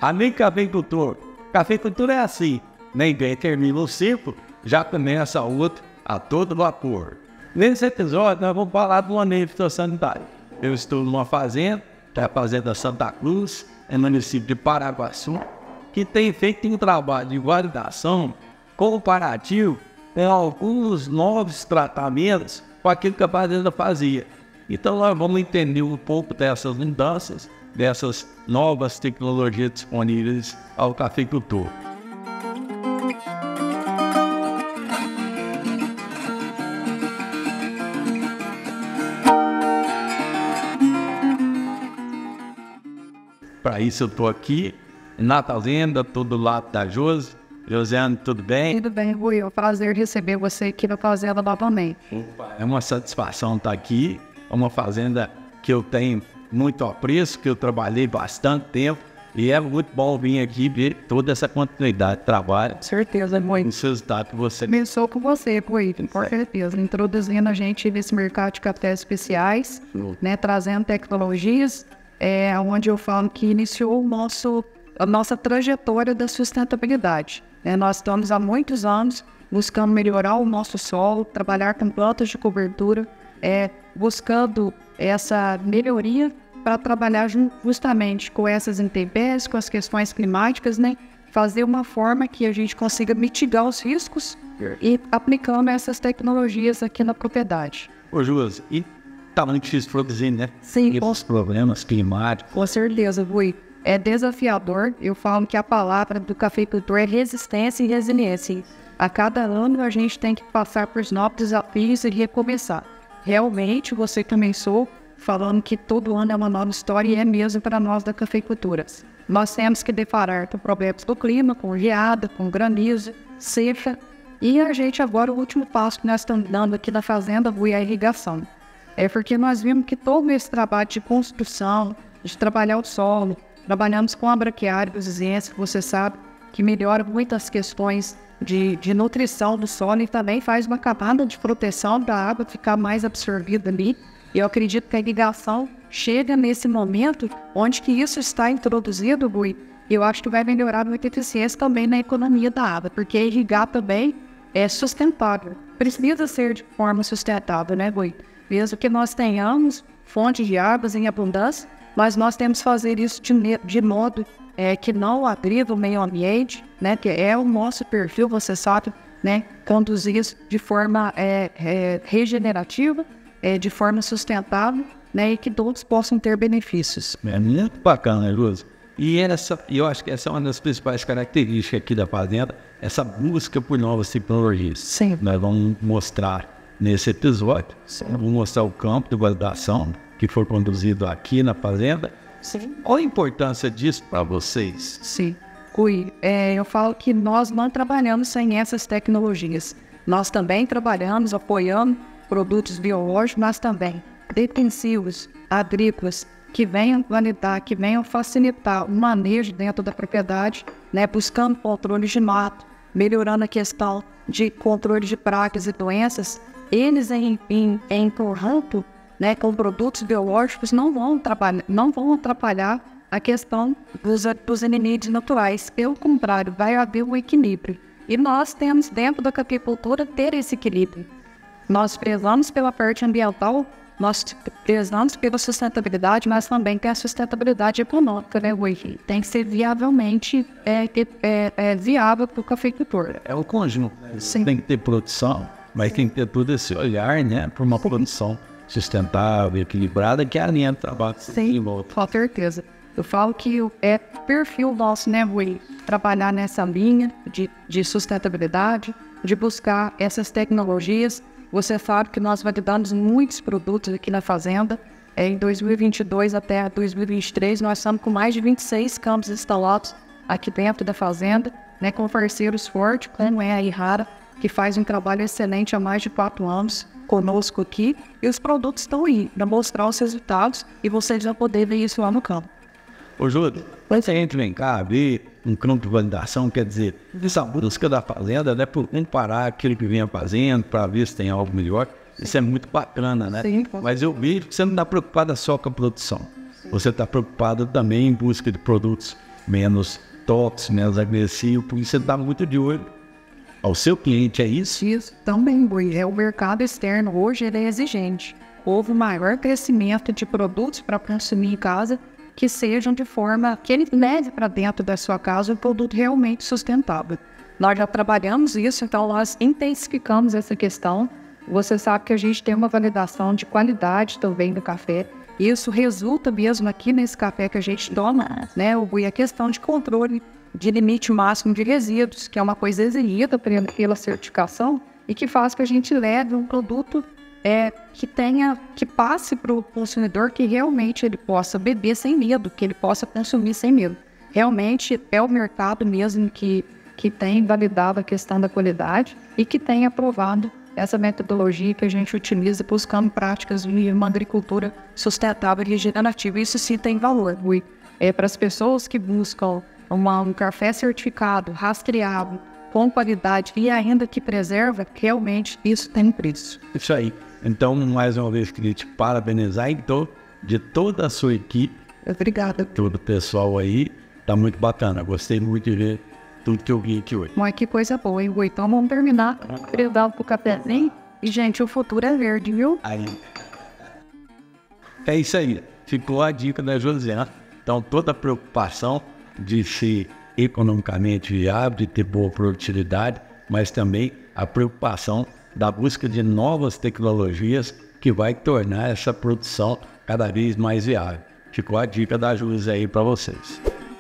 Amigo cafeicultor, cafeicultura é assim, ninguém termina o ciclo, já começa outro a todo vapor. Nesse episódio nós vamos falar do manejo fitossanitário. Eu estou numa fazenda, a Fazenda Santa Cruz, no município de Paraguaçu, que tem feito um trabalho de validação comparativo em alguns novos tratamentos com aquilo que a fazenda fazia. Então nós vamos entender um pouco dessas mudanças, dessas novas tecnologias disponíveis ao cafeicultor. Para isso eu estou aqui na fazenda, estou do lado da Josi. Josiane, tudo bem? Tudo bem, Rui. É um prazer receber você aqui na fazenda novamente. Opa, é uma satisfação estar aqui. É uma fazenda que eu tenho muito apreço, que eu trabalhei bastante tempo. E é muito bom vir aqui ver toda essa continuidade de trabalho. Com certeza, Rui. Os resultados que você... Começou com você, Rui, com certeza. Introduzindo a gente nesse mercado de cafés especiais, né, trazendo tecnologias, onde eu falo que iniciou a nossa trajetória da sustentabilidade. Nós estamos há muitos anos buscando melhorar o nosso solo, trabalhar com plantas de cobertura, buscando essa melhoria para trabalhar justamente com essas intempéries, com as questões climáticas, né? Fazer uma forma que a gente consiga mitigar os riscos e aplicando essas tecnologias aqui na propriedade. Ô, Josi, e tá muito difícil produzir, né? Sim. E os problemas climáticos. Com certeza, Rui. É desafiador. Eu falo que a palavra do cafeicultor é resistência e resiliência. A cada ano a gente tem que passar por novos desafios e recomeçar. Realmente, você começou falando que todo ano é uma nova história e é mesmo para nós da cafeicultura. Nós temos que deparar com problemas do clima, com geada, com granizo, seca. E a gente agora, o último passo que nós estamos dando aqui na fazenda, Rui, é a irrigação. É porque nós vimos que todo esse trabalho de construção, de trabalhar o solo, trabalhamos com a braquiária que você sabe, que melhora muitas questões de nutrição do solo e também faz uma camada de proteção da água ficar mais absorvida ali. E eu acredito que a irrigação chega nesse momento onde que isso está introduzido, Rui, e eu acho que vai melhorar muita eficiência também na economia da água, porque irrigar também é sustentável. Precisa ser de forma sustentável, né, Rui? Mesmo que nós tenhamos fontes de águas em abundância, mas nós temos que fazer isso de modo que não agrida o meio ambiente, né? Que é o nosso perfil, você sabe, né? Conduzir isso de forma regenerativa, de forma sustentável, né? E que todos possam ter benefícios. É muito bacana, Josi. E eu acho que essa é uma das principais características aqui da fazenda, essa busca por novas tecnologias. Sim. Nós vamos mostrar nesse episódio, vamos mostrar o campo de validação que foi conduzido aqui na fazenda. Sim. Qual a importância disso para vocês? Sim. Rui, eu falo que nós não trabalhamos sem essas tecnologias. Nós também trabalhamos apoiando produtos biológicos, mas também defensivos, agrícolas, que venham validar, que venham facilitar o manejo dentro da propriedade, né, buscando controle de mato, melhorando a questão de controle de pragas e doenças. Eles em conjunto, né, com produtos biológicos não vão atrapalhar a questão dos inimigos naturais. Pelo contrário, vai haver um equilíbrio. E nós temos dentro da cafeicultura ter esse equilíbrio. Nós prezamos pela parte ambiental, nós prezamos pela sustentabilidade, mas também tem a sustentabilidade econômica, né, Rui? Tem que ser viavelmente viável para o cafeicultor. É o conjunto, né? Sim. Tem que ter produção, mas tem que ter todo esse olhar, né, para uma produção sustentável, equilibrada, que alinha o trabalho. Sim, com certeza. Eu falo que é perfil nosso, né, Rui? Trabalhar nessa linha de sustentabilidade, de buscar essas tecnologias. Você sabe que nós validamos muitos produtos aqui na fazenda. Em 2022 até 2023, nós estamos com mais de 26 campos instalados aqui dentro da fazenda, né, com parceiros fortes, como é a Irrara, que faz um trabalho excelente há mais de 4 anos conosco aqui. E os produtos estão aí para mostrar os resultados e vocês vão poder ver isso lá no campo. Ô, Júlio, quando a gente vem cá ver um campo de validação, quer dizer, essa busca da fazenda, né, por comparar aquilo que vinha fazendo, para ver se tem algo melhor, isso é muito bacana, né? Sim. Mas eu vejo que você não está preocupada só com a produção. Você está preocupado também em busca de produtos menos tóxico, menos agressivo, porque você está muito de olho ao seu cliente, é isso? Isso também, Gui. O mercado externo hoje ele é exigente. Houve um maior crescimento de produtos para consumir em casa que sejam de forma que ele leve para dentro da sua casa um produto realmente sustentável. Nós já trabalhamos isso, então nós intensificamos essa questão. Você sabe que a gente tem uma validação de qualidade também do café. Isso resulta mesmo aqui nesse café que a gente toma, né? A questão de controle de limite máximo de resíduos, que é uma coisa exigida pela certificação e que faz que a gente leve um produto que passe para o consumidor, que realmente ele possa beber sem medo, que ele possa consumir sem medo. Realmente é o mercado mesmo que tem validado a questão da qualidade e que tem aprovado essa metodologia que a gente utiliza buscando práticas de uma agricultura sustentável e regenerativa. Isso sim tem valor, para as pessoas que buscam um café certificado, rastreado, com qualidade e ainda que preserva, realmente isso tem um preço. Isso aí. Então, mais uma vez, queria te parabenizar, então, de toda a sua equipe. Obrigada. Todo o pessoal aí, tá muito bacana. Gostei muito de ver tudo que eu vi aqui hoje. Mas que coisa boa, hein, Gui? Então vamos terminar, brindando pro cafezinho. E, gente, o futuro é verde, viu? Aí. É isso aí. Ficou a dica da Josiane. Então, toda a preocupação de ser economicamente viável, de ter boa produtividade, mas também a preocupação da busca de novas tecnologias que vai tornar essa produção cada vez mais viável. Ficou a dica da Júlia aí para vocês.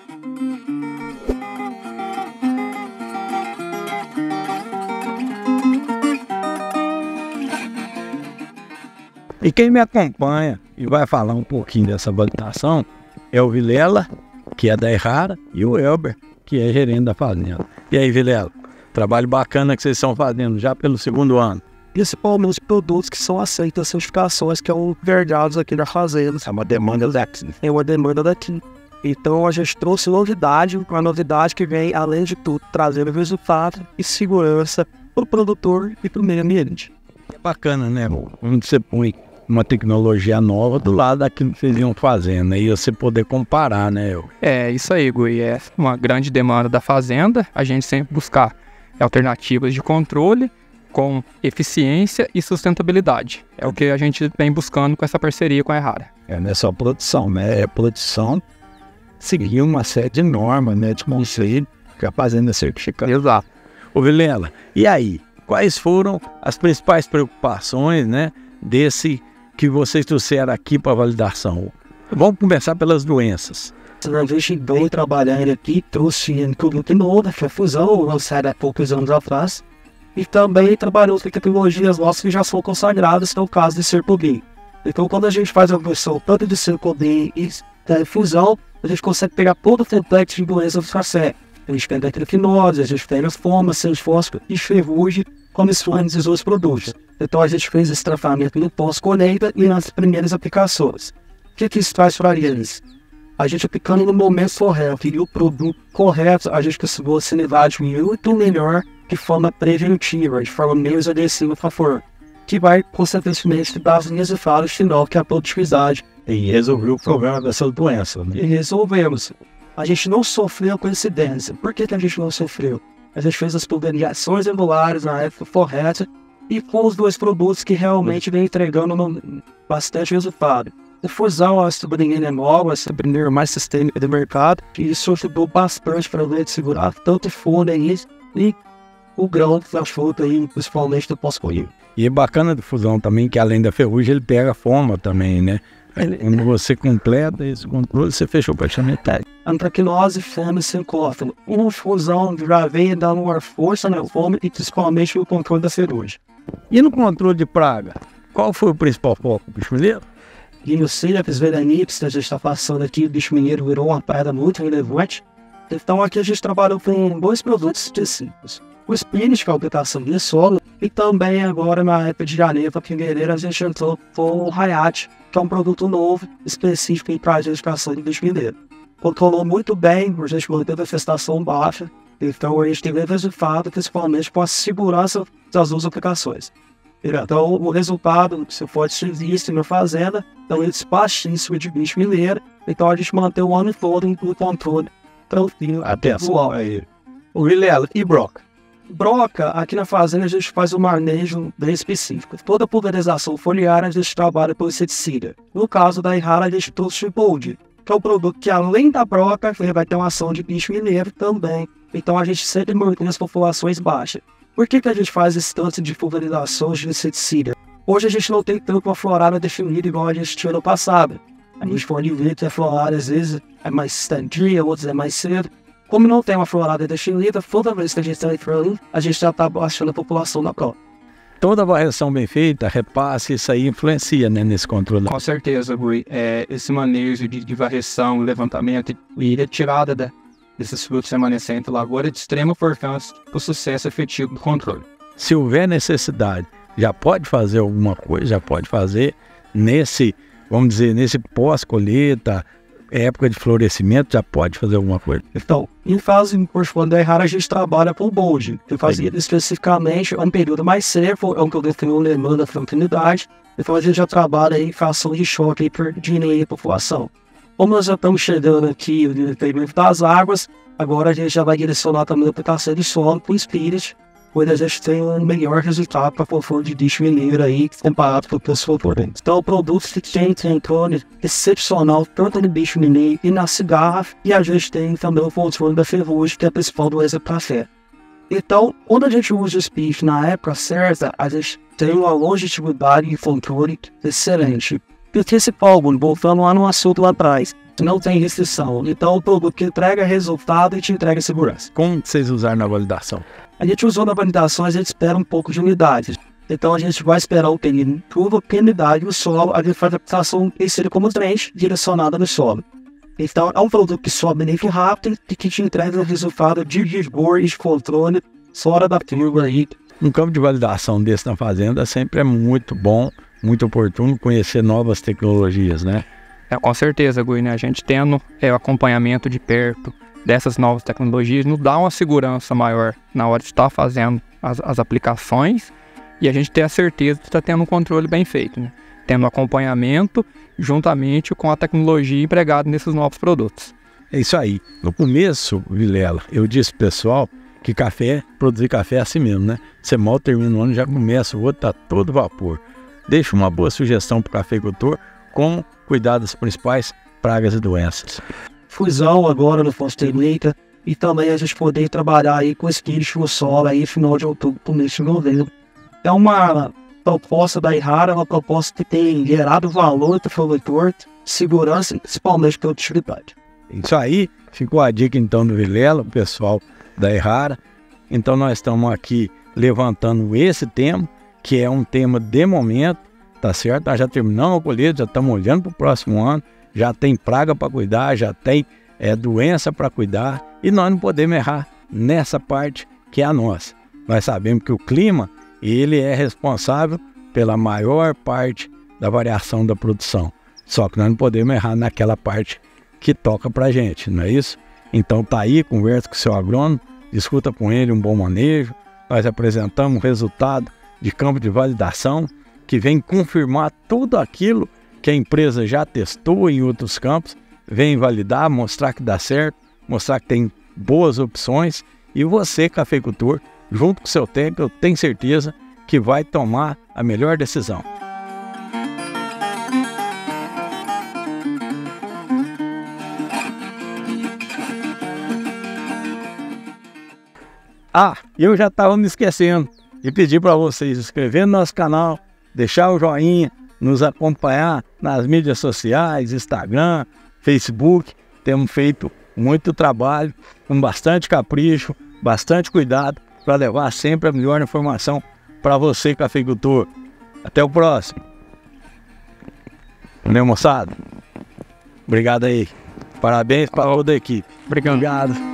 E quem me acompanha e vai falar um pouquinho dessa validação é o Vilela, que é da Errara, e o Elber, que é gerente da fazenda. E aí, Vilela, trabalho bacana que vocês estão fazendo já pelo segundo ano. Principalmente os produtos que são aceitos as certificações que são verdados aqui na fazenda. É uma demanda daqui. É uma demanda daqui. Então a gente trouxe novidade, uma novidade que vem, além de tudo, trazendo resultado e segurança para o produtor e para o meio ambiente. É bacana, né? Quando você põe uma tecnologia nova do lado daquilo que vocês iam fazendo, e você poder comparar, né? É isso aí, Gui. É uma grande demanda da fazenda, a gente sempre buscar alternativas de controle com eficiência e sustentabilidade. É o que a gente vem buscando com essa parceria com a Errara. Não é só produção, né? É produção seguir uma série de normas, né? De conselho que a fazenda certifica. Exato. Ô Vilela, e aí? Quais foram as principais preocupações, né? Desse que vocês trouxeram aqui para validação? Vamos começar pelas doenças. A gente vem trabalhando aqui, trouxe um produto novo, que é a fusão, lançada há poucos anos atrás. E também trabalhou com tecnologias nossas que já são consagradas, que é o caso de Serpobin. Então, quando a gente faz a versão tanto de Serpobin e da fusão, a gente consegue pegar todo o complexo de doenças do café. A gente pega a triquinose, a gente pega as formas, seus fósforos e ferrugem, como esses outros produtos. Então, a gente fez esse tratamento no pós-colheita e nas primeiras aplicações. O que isso traz para eles? A gente aplicando no momento correto e o produto correto, a gente conseguiu assinar muito melhor de forma preventiva, de forma menos agressiva para a flor, que vai, consequentemente, dar os resultados final, que é a produtividade. E resolveu o problema dessa doença, né? E resolvemos. A gente não sofreu com incidência. Por que a gente não sofreu? A gente fez as pulverizações regulares na época correta e com os dois produtos que realmente vem entregando bastante resultado. A fusão, a sobrinha nova, a sobrinha mais sistêmica do mercado, e isso ajudou bastante para a gente segurar tanto folha e o grão da fruta, principalmente do pós-colheita. E é bacana da fusão também, que além da ferrugem, ele pega a forma também, né? Quando você completa esse controle, você fechou praticamente metade. Antracnose, fome e sincófilo. Uma fusão já vem dando uma força na fome e principalmente o controle da ferrugem. E no controle de praga, qual foi o principal foco do bicho mineiro? Guinosílias, veranips, a gente está passando aqui, o bicho mineiro virou uma praga muito relevante. Então aqui a gente trabalhou com dois produtos distintos. O Spinach, que é a aplicação de solo, e também agora na época de janeiro, para fevereiro, a gente entrou com o Hayat, que é um produto novo, específico para a aplicação de bicho mineiro. Controlou muito bem, a gente manteve a infestação baixa, então a gente teve resultado, principalmente com a segurança das duas aplicações. Então o resultado, se for existe na fazenda, então eles baixíssimo de bicho mineiro, então a gente mantém o ano todo no controle tranquilo, pessoal aí. O Vilela, e broca? Broca, aqui na fazenda a gente faz um manejo bem específico. Toda pulverização foliar a gente trabalha com inseticida. No caso da Errara, a gente trouxe o Bold, que é um produto que além da broca, ele vai ter uma ação de bicho mineiro também. Então a gente sempre mantém as populações baixas. Por que a gente faz esse tanto de pulverização de inseticida? Hoje a gente não tem tanto uma florada definida igual a gente tinha no passado. A gente pode ver que a florada às vezes é mais tardia, outras é mais cedo. Como não tem uma florada definida, toda vez que a gente está entrando, a gente já está baixando a população da prova. Toda varreção bem feita, repasse, isso aí influencia, né, nesse controle. Com certeza, Rui. Esse manejo de varreção, levantamento e retirada desses frutos remanescentes da lavoura é de extrema importância para o sucesso efetivo do controle. Se houver necessidade, já pode fazer alguma coisa, já pode fazer nesse, vamos dizer, nesse pós-colheita, época de florescimento, já pode fazer alguma coisa. Então, em fase da Errara, a gente trabalha com o Bold. Eu fazia especificamente um período mais seco, é um período que não demanda tranquilidade. Então a gente já trabalha em ação de choque para diminuir a população. Como nós já estamos chegando aqui no desenvolvimento das águas, agora a gente já vai direcionar também a aplicação de solo para o Spirit, onde a gente tem um melhor resultado para a conforto de bicho mineiro aí, comparado com os florentes. Então, o produto que tem controle excepcional, tanto no bicho mineiro e na cigarra, e a gente tem também o controle da ferrugem, que é a principal doença para café. Então, quando a gente usa o Spirit na época certa, a gente tem uma longevidade e controle excelente. E o principal, voltando lá no assunto lá atrás, não tem restrição. Então, o produto que entrega resultado e te entrega segurança. Como vocês usaram na validação? A gente usou na validação, a gente espera um pouco de umidade. Então a gente vai esperar o período de chuva, porque a umidade no solo, a gente faz a aplicação conhecida como trench, direcionada no solo. Então é um produto que sobe muito rápido e que te entrega o resultado de vigor e de controle fora da curva aí. Um campo de validação desse na fazenda sempre é muito bom, muito oportuno conhecer novas tecnologias, né? Com certeza, Gui, né? A gente tendo o acompanhamento de perto dessas novas tecnologias, nos dá uma segurança maior na hora de estar fazendo as aplicações e a gente ter a certeza de estar tendo um controle bem feito, né? Tendo acompanhamento juntamente com a tecnologia empregada nesses novos produtos. É isso aí. No começo, Vilela, eu disse pro pessoal que produzir café é assim mesmo, né? Você mal termina o ano, já começa, o outro tá todo vapor. Deixa uma boa sugestão pro cafeicultor, como cuidar das principais pragas e doenças. Fusão agora no pós-colheita e também a gente poder trabalhar aí com Spirit no solo aí final de outubro, começo de novembro. É uma proposta da Errara, uma proposta que tem gerado valor para o produtor, segurança e principalmente produtividade. Isso aí, ficou a dica então do Vilela, o pessoal da Errara. Então nós estamos aqui levantando esse tema, que é um tema de momento, tá certo? Nós já terminamos a colheita, já estamos olhando para o próximo ano. Já tem praga para cuidar, já tem doença para cuidar e nós não podemos errar nessa parte que é a nossa. Nós sabemos que o clima, ele é responsável pela maior parte da variação da produção. Só que nós não podemos errar naquela parte que toca para a gente, não é isso? Então tá aí, conversa com o seu agrônomo, discuta com ele um bom manejo. Nós apresentamos o resultado de campo de validação que vem confirmar tudo aquilo que a empresa já testou em outros campos, vem validar, mostrar que dá certo, mostrar que tem boas opções e você, cafeicultor, junto com o seu técnico, eu tenho certeza que vai tomar a melhor decisão. Eu já estava me esquecendo de pedir para vocês se inscrever no nosso canal, deixar o joinha, nos acompanhar nas mídias sociais, Instagram, Facebook. Temos feito muito trabalho, com bastante capricho, bastante cuidado, para levar sempre a melhor informação para você, cafeicultor. Até o próximo. Valeu, moçada. Obrigado aí. Parabéns para toda a equipe. Obrigado.